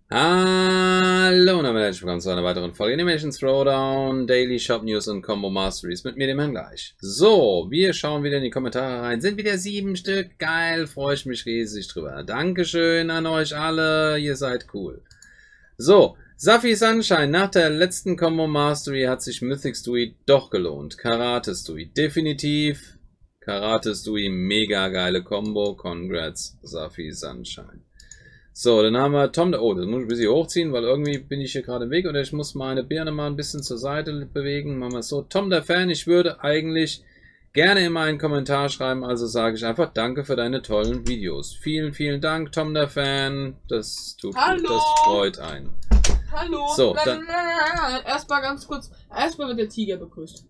Hallo und herzlich willkommen zu einer weiteren Folge Animation Throwdown, Daily Shop News und Combo Masteries mit mir, dem Herrn Gleich. So, wir schauen wieder in die Kommentare rein. Sind wieder 7 Stück. Geil, freue ich mich riesig drüber. Dankeschön an euch alle, ihr seid cool. So, Safi Sunshine, nach der letzten Combo Mastery hat sich Mythic Stewie doch gelohnt. Karate Stewie, definitiv. Karate Stewie, mega geile Combo. Congrats, Safi Sunshine. So, dann haben wir Tom, oh, das muss ich ein bisschen hochziehen, weil irgendwie bin ich hier gerade im Weg oder ich muss meine Birne mal ein bisschen zur Seite bewegen. Machen wir es so. Tom der Fan, ich würde eigentlich gerne immer einen Kommentar schreiben, also sage ich einfach danke für deine tollen Videos. Vielen, vielen Dank, Tom der Fan. Das tut gut, das freut einen. Hallo. So, erstmal ganz kurz, erstmal wird der Tiger begrüßt.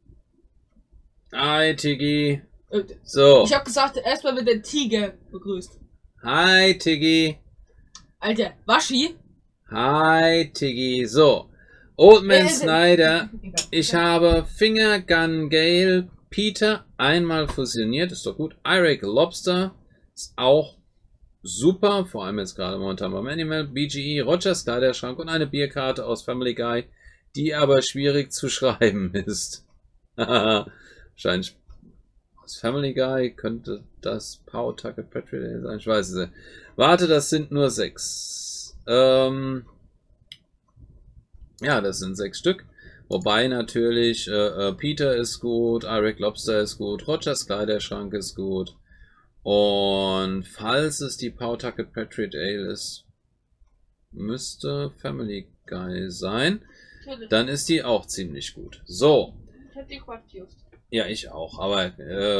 Hi, Tiggy. So. Ich habe gesagt, erstmal wird der Tiger begrüßt. Hi, Tiggy. Alter, Waschi? Hi, Tiggy. So, Old Man Snyder. Ich habe Finger Gun Gale Peter einmal fusioniert. Ist doch gut. Irek Lobster ist auch super. Vor allem jetzt gerade momentan beim Animal. BGE, Rogers Kleiderschrank und eine Bierkarte aus Family Guy, die aber schwierig zu schreiben ist. Wahrscheinlich aus Family Guy könnte das Power Tucket Patriot sein. Ich weiß es nicht. Warte, das sind nur 6. Ja, das sind 6 Stück. Wobei natürlich Peter ist gut, Irek Lobster ist gut, Rogers Kleiderschrank ist gut. Und falls es die Power Tucket Patriot Ale ist, müsste Family Guy sein. Dann ist die auch ziemlich gut. So. Ich hab die Quad-Fused. Ja, ich auch, aber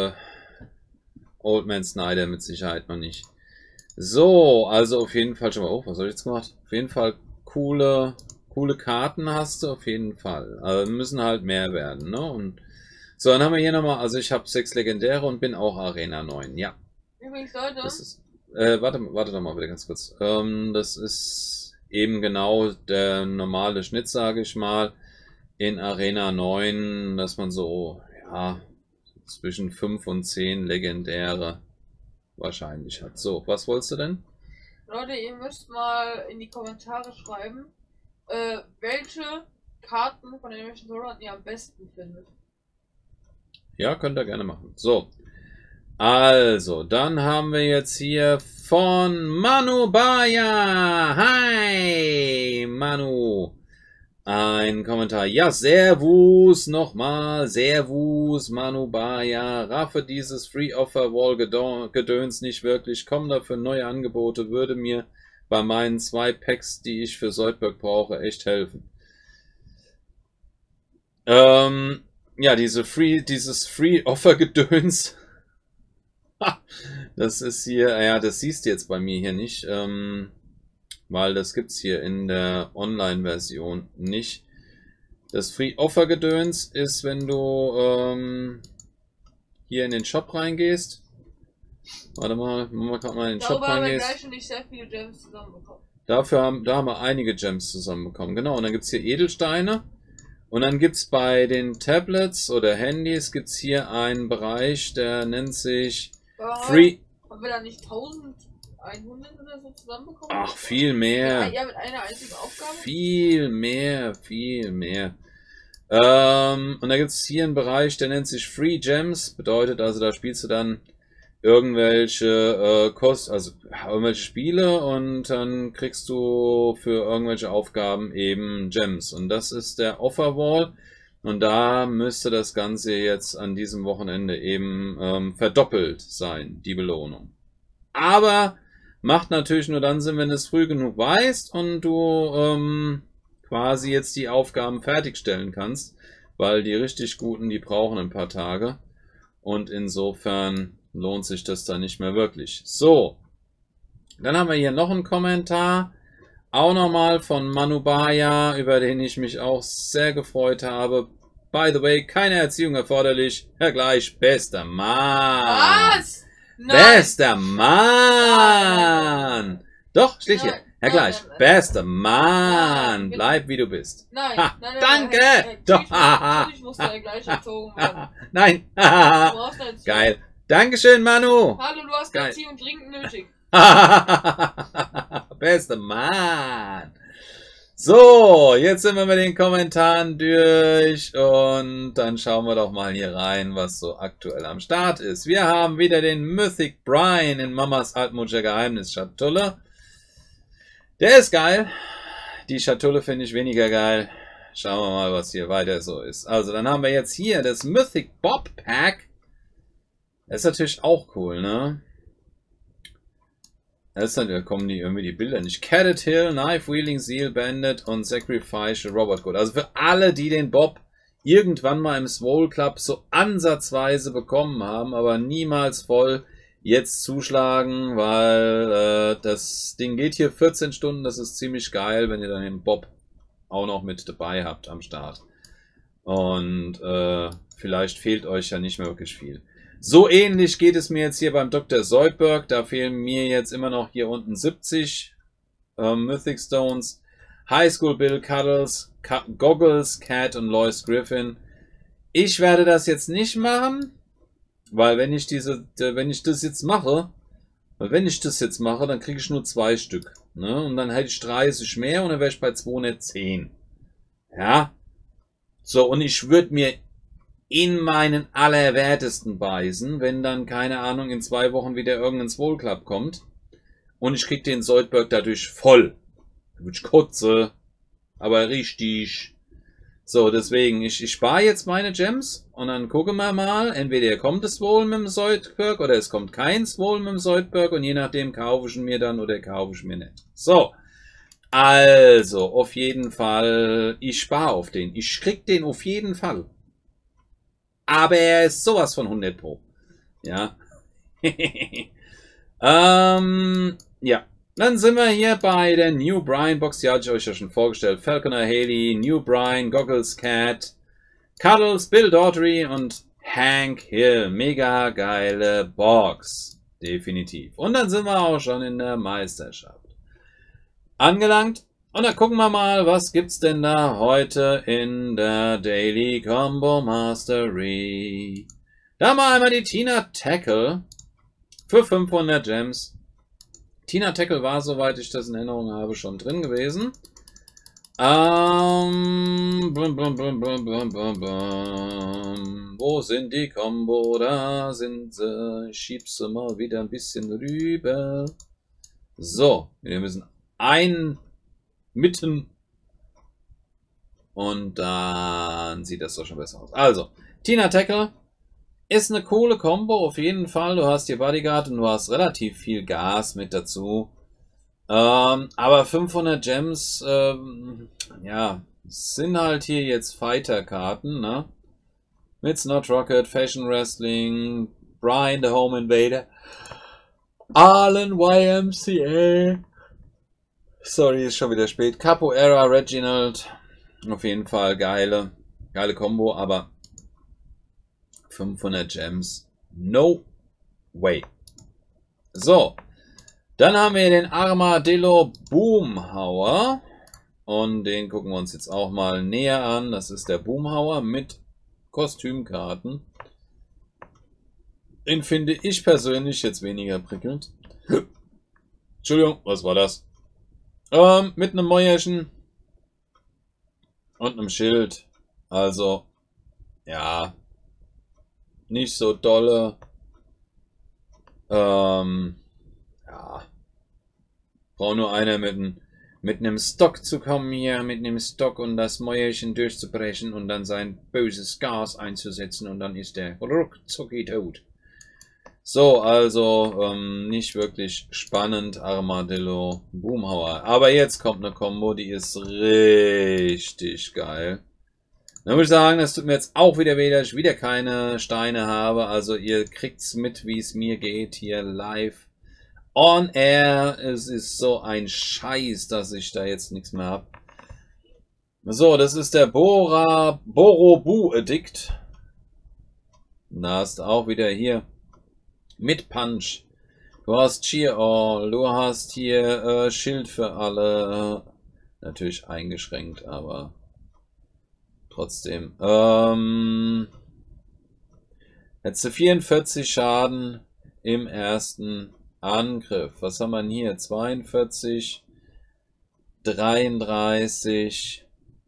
Old Man Snyder mit Sicherheit noch nicht. So, also auf jeden Fall schon mal, oh, was habe ich jetzt gemacht? Auf jeden Fall coole Karten hast du, auf jeden Fall. Also müssen halt mehr werden, ne? Und so, dann haben wir hier nochmal, also ich habe 6 Legendäre und bin auch Arena 9, ja. Übrigens, Leute. Das ist, warte doch mal bitte ganz kurz. Das ist eben genau der normale Schnitt, sage ich mal, in Arena 9, dass man so, ja, zwischen 5 und 10 Legendäre wahrscheinlich hat. So, was wolltest du denn? Leute, ihr müsst mal in die Kommentare schreiben, welche Karten von Animation Throwdown ihr am besten findet. Ja, könnt ihr gerne machen. So, also, dann haben wir jetzt hier von Manu Baya. Hi, Manu. Ein Kommentar. Ja, Servus nochmal. Servus, Manu Baya. Raffe dieses Free Offer Wall Gedöns nicht wirklich. Komm dafür neue Angebote. Würde mir bei meinen 2 Packs, die ich für Soldberg brauche, echt helfen. Ja, dieses Free Offer Gedöns. Das ist hier, ja, das siehst du jetzt bei mir hier nicht. Weil das gibt's hier in der Online-Version nicht. Das Free-Offer-Gedöns ist, wenn du hier in den Shop reingehst. Warte mal, wenn wir gerade mal in den Shop reingehst. Darüber haben wir gleich schon nicht sehr viele Gems zusammenbekommen. Da haben wir einige Gems zusammenbekommen. Genau, und dann gibt's hier Edelsteine. Und dann gibt's bei den Tablets oder Handys gibt's hier einen Bereich, der nennt sich Free... Haben wir da nicht 1100 oder so zusammenbekommen? Ach, viel mehr. Ja, mit einer einzigen Aufgabe? Viel mehr. Und da gibt es hier einen Bereich, der nennt sich Free Gems. Bedeutet also, da spielst du dann irgendwelche irgendwelche Spiele und dann kriegst du für irgendwelche Aufgaben eben Gems. Und das ist der Offer Wall. Und da müsste das Ganze jetzt an diesem Wochenende eben verdoppelt sein, die Belohnung. Aber macht natürlich nur dann Sinn, wenn du es früh genug weißt und du quasi jetzt die Aufgaben fertigstellen kannst, weil die richtig guten, die brauchen ein paar Tage und insofern lohnt sich das dann nicht mehr wirklich. So, dann haben wir hier noch einen Kommentar, auch nochmal von Manu Baya, über den ich mich auch sehr gefreut habe. By the way, keine Erziehung erforderlich. Herr Gleich, bester Mann. Was? Nein. Bester Mann! Doch, steht hier. Herr Gleich, bester Mann! Bleib wie du bist. Nein, ha, nein, danke! Nein, doch! Natürlich muss der gleich erzogen werden. Nein! Du brauchst eine Erziehung. Geil. Dankeschön, Manu! Hallo, du hast Geil. Erziehung dringend nötig. Beste Mann. So, jetzt sind wir mit den Kommentaren durch und dann schauen wir doch mal hier rein, was so aktuell am Start ist. Wir haben wieder den Mythic Brian in Mamas Altmutscher Geheimnisschatulle. Der ist geil. Die Schatulle finde ich weniger geil. Schauen wir mal, was hier weiter so ist. Also, dann haben wir jetzt hier das Mythic Bob Pack. Das ist natürlich auch cool, ne? Da kommen irgendwie die Bilder nicht. Cadet Hill, Knife Wielding Seal Bandit und Sacrifice Robot Code. Also für alle, die den Bob irgendwann mal im Swole Club so ansatzweise bekommen haben, aber niemals voll, jetzt zuschlagen, weil das Ding geht hier 14 Stunden. Das ist ziemlich geil, wenn ihr dann den Bob auch noch mit dabei habt am Start. Und vielleicht fehlt euch ja nicht mehr wirklich viel. So ähnlich geht es mir jetzt hier beim Dr. Zoidberg. Da fehlen mir jetzt immer noch hier unten 70 Mythic Stones. High School Bill, Cuddles, Goggles, Cat und Lois Griffin. Ich werde das jetzt nicht machen, weil wenn ich das jetzt mache, dann kriege ich nur 2 Stück. Ne? Und dann hätte ich 30 mehr und dann wäre ich bei 210. Ja. So, und ich würde mir in meinen Allerwertesten beißen, wenn dann, keine Ahnung, in 2 Wochen wieder irgendein Swole Club kommt und ich krieg den Zoidberg dadurch voll. Ich kotze, aber richtig. So, deswegen, ich spare jetzt meine Gems und dann gucken wir mal, entweder kommt es Swole mit dem Zoidberg oder es kommt kein Swole mit dem Zoidberg und je nachdem kaufe ich ihn mir dann oder kaufe ich mir nicht. So, also, auf jeden Fall, ich spare auf den. Ich krieg den auf jeden Fall. Aber er ist sowas von 100 Pro. Ja. Ja. Dann sind wir hier bei der New Brian Box. Die hatte ich euch ja schon vorgestellt. Falconer Haley, New Brian, Goggles Cat, Cuddles, Bill Daughtry und Hank Hill. Mega geile Box. Definitiv. Und dann sind wir auch schon in der Meisterschaft angelangt. Und dann gucken wir mal, was gibt's denn da heute in der Daily Combo Mastery. Da haben wir einmal die Tina Tackle für 500 Gems. Tina Tackle war, soweit ich das in Erinnerung habe, schon drin gewesen. Wo sind die Combo? Da sind sie. Ich schieb sie mal wieder ein bisschen rüber. So, wir müssen mitten und dann sieht das doch schon besser aus. Also, Tina Tackle ist eine coole Combo auf jeden Fall. Du hast hier Bodyguard und du hast relativ viel Gas mit dazu. Aber 500 Gems, ja, sind halt hier jetzt Fighter-Karten, ne? Mit Snot Rocket, Fashion Wrestling, Brian the Home Invader, Arlen YMCA. Sorry, ist schon wieder spät. Capoeira, Reginald. Auf jeden Fall geile Combo, aber 500 Gems. No way. So. Dann haben wir den Armadillo Boomhauer. Und den gucken wir uns jetzt auch mal näher an. Das ist der Boomhauer mit Kostümkarten. Den finde ich persönlich jetzt weniger prickelnd. Entschuldigung, was war das? Mit einem Mäuerchen und einem Schild. Also, ja, nicht so dolle. Ja, braucht nur einer mit einem Stock zu kommen hier, mit einem Stock und das Mäuerchen durchzubrechen und dann sein böses Gas einzusetzen und dann ist der ruckzucki tot. So, also nicht wirklich spannend, Armadillo Boomhauer. Aber jetzt kommt eine Combo, die ist richtig geil. Dann würde ich sagen, das tut mir jetzt auch wieder weh, dass ich wieder keine Steine habe. Also ihr kriegt's mit, wie es mir geht, hier live on air. Es ist so ein Scheiß, dass ich da jetzt nichts mehr habe. So, das ist der Borobu-Edikt. Da hast du auch wieder hier mit Punch. Du hast Cheer All. Du hast hier Schild für alle. Natürlich eingeschränkt, aber trotzdem. Hättest du 44 Schaden im ersten Angriff. Was haben wir denn hier? 42, 33,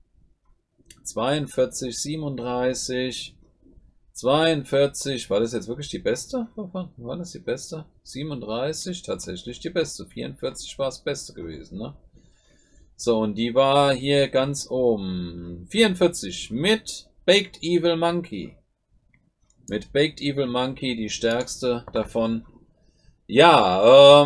42, 37, 42. War das jetzt wirklich die beste? War das die beste? 37, tatsächlich die beste. 44 war das Beste gewesen, ne? So, und die war hier ganz oben. 44 mit Baked Evil Monkey. Mit Baked Evil Monkey die stärkste davon. Ja,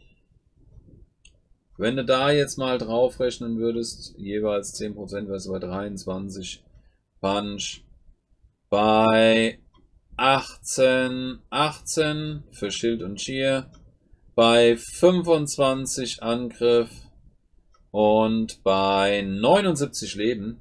wenn du da jetzt mal draufrechnen würdest, jeweils 10%, wärst du bei 23. Punch bei 18 für Schild und Cheer, bei 25 Angriff und bei 79 Leben.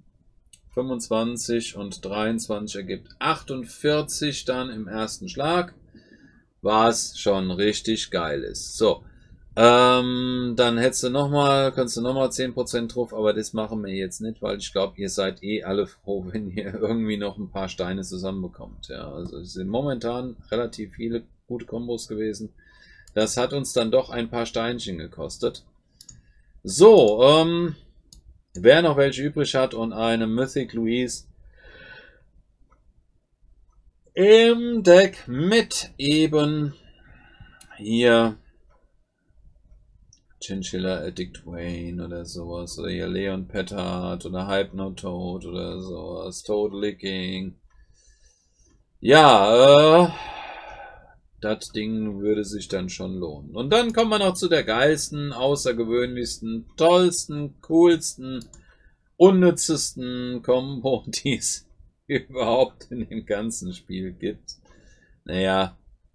25 und 23 ergibt 48 dann im ersten Schlag, was schon richtig geil ist. So, dann hättest du könntest du nochmal 10% drauf, aber das machen wir jetzt nicht, weil ich glaube, ihr seid eh alle froh, wenn ihr irgendwie noch ein paar Steine zusammenbekommt. Ja, also es sind momentan relativ viele gute Kombos gewesen. Das hat uns dann doch ein paar Steinchen gekostet. So, wer noch welche übrig hat und eine Mythic Louise im Deck mit eben hier Chinchilla Addict Wayne oder sowas, oder hier Leon Petard oder Hypnotoad oder sowas, Toad Licking. Ja, das Ding würde sich dann schon lohnen. Und dann kommt man noch zu der geilsten, außergewöhnlichsten, tollsten, coolsten, unnützesten Combo, die es überhaupt in dem ganzen Spiel gibt. Naja,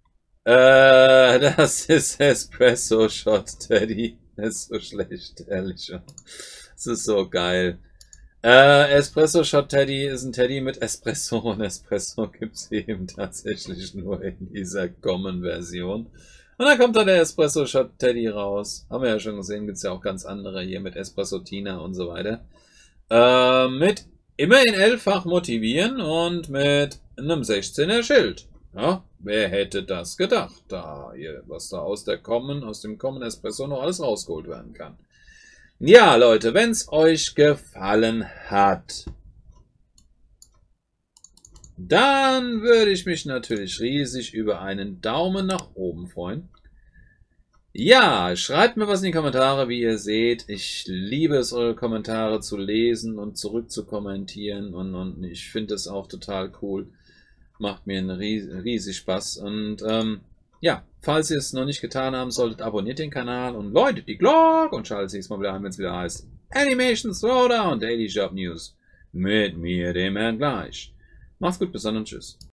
das ist Espresso Shot Teddy. Das ist so schlecht, ehrlich. Das ist so geil. Espresso Shot Teddy ist ein Teddy mit Espresso und Espresso gibt es eben tatsächlich nur in dieser Common-Version. Und dann kommt da der Espresso Shot Teddy raus. Haben wir ja schon gesehen, gibt es ja auch ganz andere hier mit Espresso Tina und so weiter. Mit immerhin 11-fach motivieren und mit einem 16er Schild. Ja, wer hätte das gedacht, was da aus dem Common Espresso noch alles rausgeholt werden kann. Ja, Leute, wenn es euch gefallen hat, dann würde ich mich natürlich riesig über einen Daumen nach oben freuen. Ja, schreibt mir was in die Kommentare, wie ihr seht. Ich liebe es, eure Kommentare zu lesen und zurück zu kommentieren und ich finde es auch total cool. Macht mir einen riesig Spaß. Und ja, falls ihr es noch nicht getan haben solltet, abonniert den Kanal und läutet die Glocke und schaltet sich mal wieder ein, wenn es wieder heißt Animation Throwdown Daily Shop News mit mir, dem Herrn Gleich. Macht's gut, bis dann und tschüss.